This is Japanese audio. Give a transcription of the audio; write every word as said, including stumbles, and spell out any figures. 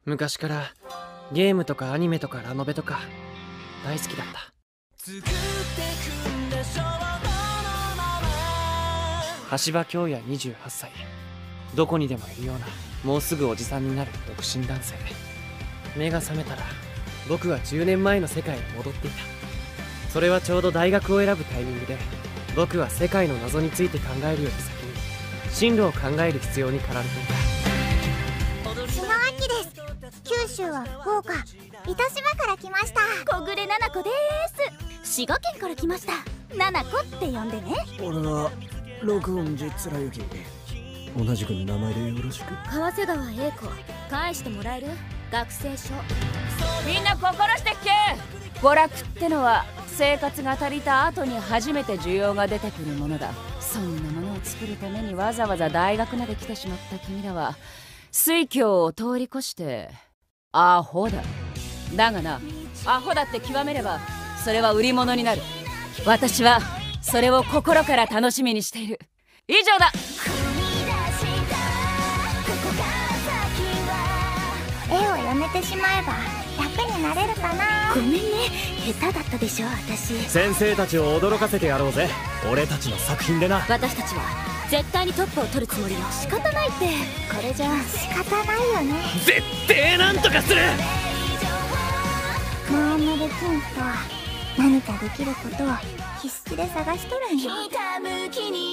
昔からゲームとかアニメとかラノベとか大好きだった。橋場京也にじゅうはっさい、どこにでもいるようなもうすぐおじさんになる独身男性。目が覚めたら僕はじゅうねんまえの世界に戻っていた。それはちょうど大学を選ぶタイミングで、僕は世界の謎について考えるより先に進路を考える必要に駆られていた。 篠秋です。九州は福岡糸島から来ました。 小暮奈々子です。滋賀県から来ました。奈々子って呼んでね。 俺は六音寺貫之、同じく名前でよろしく。 川瀬川栄子、返してもらえる？学生証。みんな心してっけ。娯楽ってのは生活が足りた後に初めて需要が出てくるものだ。そんなものを作るためにわざわざ大学まで来てしまった君らは水郷を通り越してアホだ。だがな、アホだって極めればそれは売り物になる。私はそれを心から楽しみにしている。以上だ。 絵をやめてしまえば楽になれるかな。 ごめんね、下手だったでしょ私。 先生たちを驚かせてやろうぜ、俺たちの作品でな。 私たちは絶対にトップを取るつもりよ。仕方ないって、これじゃ仕方ないよね。 絶対なんとかする。 モアナルキンとは何かできることを必死で探しとるんよ。